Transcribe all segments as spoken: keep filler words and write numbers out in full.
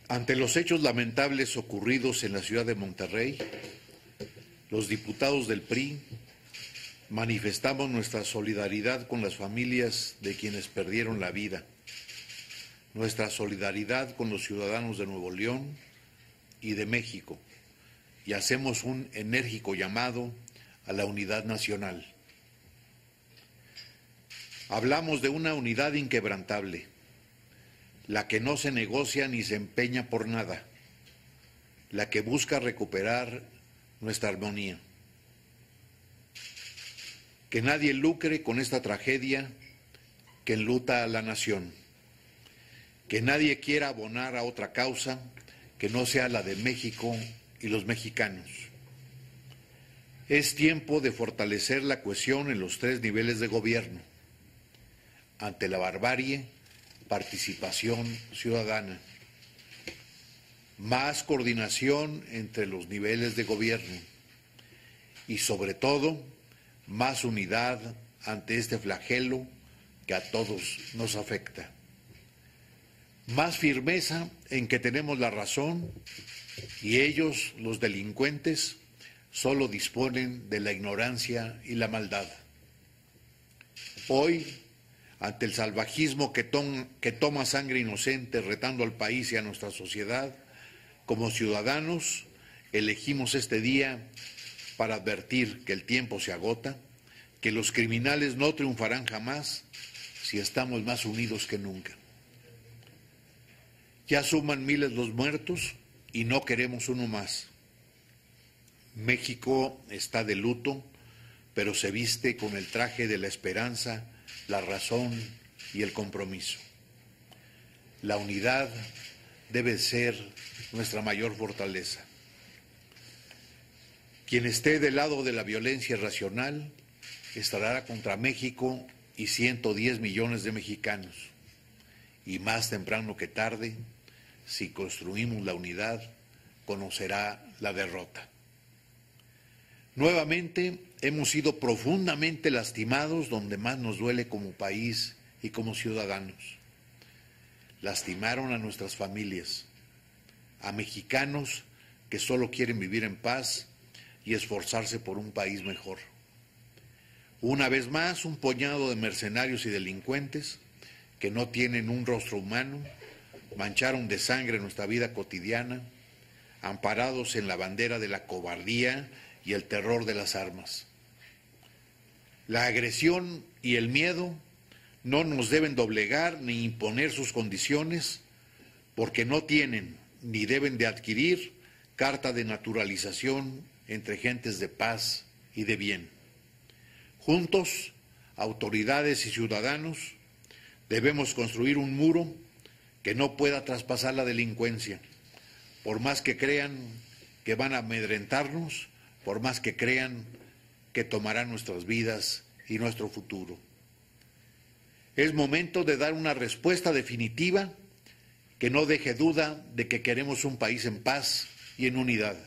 Ante los hechos lamentables ocurridos en la ciudad de Monterrey, los diputados del P R I manifestamos nuestra solidaridad con las familias de quienes perdieron la vida, nuestra solidaridad con los ciudadanos de Nuevo León y de México, y hacemos un enérgico llamado a la unidad nacional. Hablamos de una unidad inquebrantable, la que no se negocia ni se empeña por nada, la que busca recuperar nuestra armonía. Que nadie lucre con esta tragedia que enluta a la nación, que nadie quiera abonar a otra causa que no sea la de México y los mexicanos. Es tiempo de fortalecer la cohesión en los tres niveles de gobierno. Ante la barbarie, participación ciudadana. Más coordinación entre los niveles de gobierno. Y sobre todo, más unidad ante este flagelo que a todos nos afecta. Más firmeza en que tenemos la razón y ellos, los delincuentes, solo disponen de la ignorancia y la maldad. Hoy, ante el salvajismo que, tom, que toma sangre inocente retando al país y a nuestra sociedad, como ciudadanos elegimos este día para advertir que el tiempo se agota, que los criminales no triunfarán jamás si estamos más unidos que nunca. Ya suman miles los muertos y no queremos uno más. México está de luto, pero se viste con el traje de la esperanza, la razón y el compromiso. La unidad debe ser nuestra mayor fortaleza. Quien esté del lado de la violencia irracional estará contra México y ciento diez millones de mexicanos. Y más temprano que tarde, si construimos la unidad, conocerá la derrota. Nuevamente hemos sido profundamente lastimados donde más nos duele como país y como ciudadanos. Lastimaron a nuestras familias, a mexicanos que solo quieren vivir en paz y esforzarse por un país mejor. Una vez más, un puñado de mercenarios y delincuentes que no tienen un rostro humano, mancharon de sangre nuestra vida cotidiana, amparados en la bandera de la cobardía y el terror de las armas. La agresión y el miedo no nos deben doblegar ni imponer sus condiciones, porque no tienen ni deben de adquirir carta de naturalización entre gentes de paz y de bien. Juntos, autoridades y ciudadanos, debemos construir un muro que no pueda traspasar la delincuencia, por más que crean que van a amedrentarnos, por más que crean que tomarán nuestras vidas y nuestro futuro. Es momento de dar una respuesta definitiva que no deje duda de que queremos un país en paz y en unidad.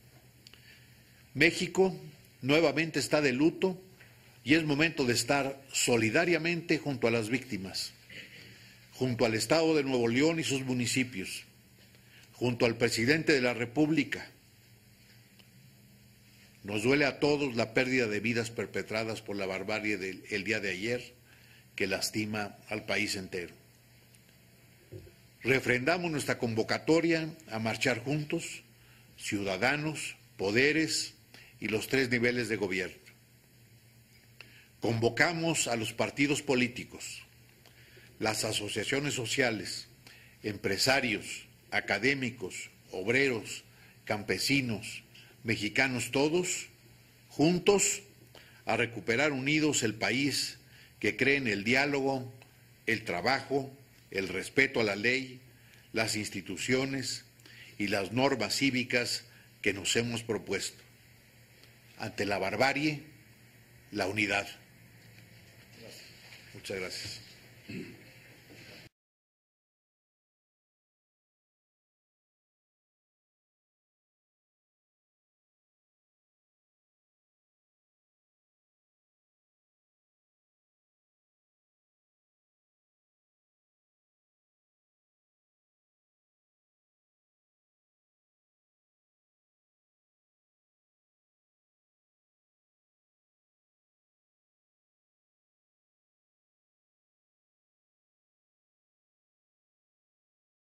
México nuevamente está de luto y es momento de estar solidariamente junto a las víctimas, junto al Estado de Nuevo León y sus municipios, junto al presidente de la República. Nos duele a todos la pérdida de vidas perpetradas por la barbarie del día de ayer, que lastima al país entero. Refrendamos nuestra convocatoria a marchar juntos, ciudadanos, poderes y los tres niveles de gobierno. Convocamos a los partidos políticos, las asociaciones sociales, empresarios, académicos, obreros, campesinos, mexicanos todos, juntos a recuperar unidos el país que cree en el diálogo, el trabajo, el respeto a la ley, las instituciones y las normas cívicas que nos hemos propuesto. Ante la barbarie, la unidad. Muchas gracias.